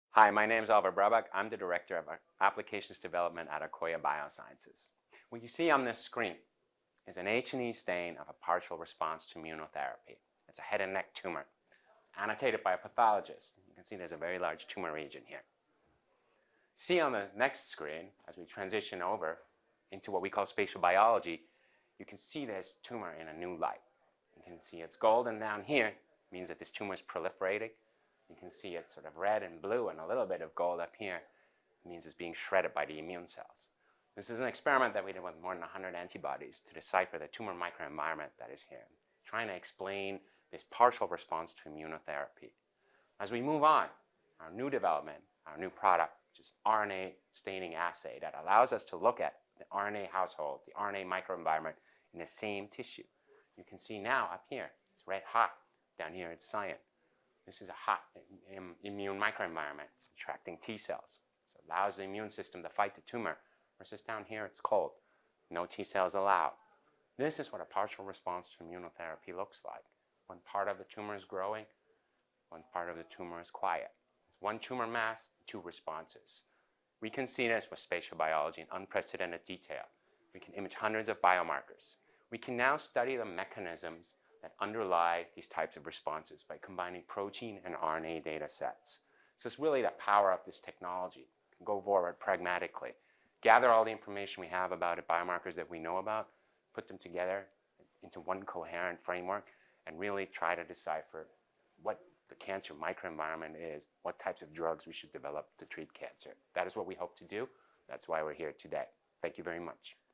Hi, my name is Braubach. I'm the Director of Applications Development at Akoya Biosciences. What you see on this screen is an H&E stain of a partial response to immunotherapy. It's a head and neck tumor. It's annotated by a pathologist. You can see there's a very large tumor region here. See on the next screen, as we transition over into what we call spatial biology, you can see this tumor in a new light. You can see it's golden down here. It means that this tumor is proliferating. You can see it's sort of red and blue and a little bit of gold up here. It means it's being shredded by the immune cells. This is an experiment that we did with more than 100 antibodies to decipher the tumor microenvironment that is here, trying to explain this partial response to immunotherapy. As we move on, our new development, our new product, which is RNA staining assay that allows us to look at the RNA household, the RNA microenvironment in the same tissue. You can see now up here, it's red hot. Down here, it's cyan. This is a hot immune microenvironment. It's attracting T cells. So it allows the immune system to fight the tumor. Versus down here, it's cold. No T cells allowed. This is what a partial response to immunotherapy looks like. One part of the tumor is growing, one part of the tumor is quiet. It's one tumor mass, two responses. We can see this with spatial biology in unprecedented detail. We can image hundreds of biomarkers. We can now study the mechanisms that underlie these types of responses by combining protein and RNA data sets. So it's really the power of this technology. We can go forward pragmatically, gather all the information we have about it, biomarkers that we know about, put them together into one coherent framework, and really try to decipher what the cancer microenvironment is, what types of drugs we should develop to treat cancer. That is what we hope to do. That's why we're here today. Thank you very much.